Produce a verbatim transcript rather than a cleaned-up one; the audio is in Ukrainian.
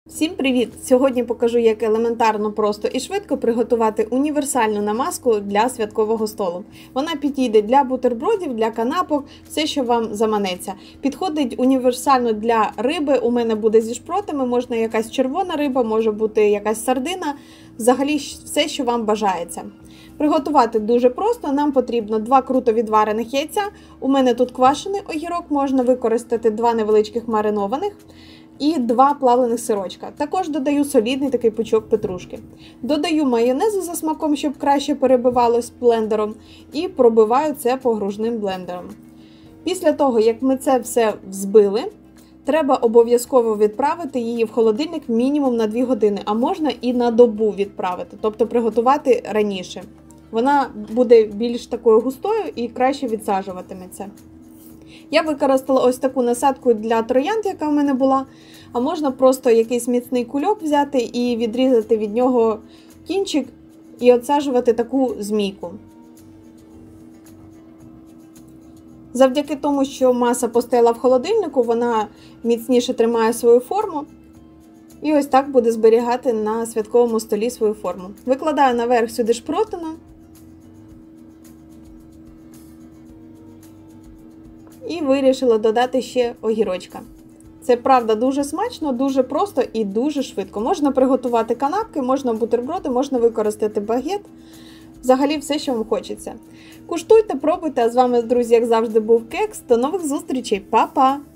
Всім привіт! Сьогодні покажу, як елементарно, просто і швидко приготувати універсальну намазку для святкового столу. Вона підійде для бутербродів, для канапок, все, що вам заманеться. Підходить універсально для риби, у мене буде зі шпротами, можна якась червона риба, може бути якась сардина, взагалі все, що вам бажається. Приготувати дуже просто, нам потрібно два круто відварених яйця, у мене тут квашений огірок, можна використати два невеличких маринованих, і два плавлених сирочка. Також додаю солідний такий пучок петрушки. Додаю майонезу за смаком, щоб краще перебивалось блендером, і пробиваю це погружним блендером. Після того, як ми це все взбили, треба обов'язково відправити її в холодильник мінімум на дві години, а можна і на добу відправити, тобто приготувати раніше. Вона буде більш такою густою і краще відсаджуватиметься. Я використала ось таку насадку для троянд, яка в мене була, а можна просто якийсь міцний кульок взяти і відрізати від нього кінчик і відсаджувати таку змійку. Завдяки тому, що маса постояла в холодильнику, вона міцніше тримає свою форму. І ось так буде зберігати на святковому столі свою форму. Викладаю наверх сюди шпротину. І вирішила додати ще огірочка. Це, правда, дуже смачно, дуже просто і дуже швидко. Можна приготувати канапки, можна бутерброди, можна використати багет. Взагалі все, що вам хочеться. Куштуйте, пробуйте, а з вами, друзі, як завжди, був Кекс. До нових зустрічей. Па-па!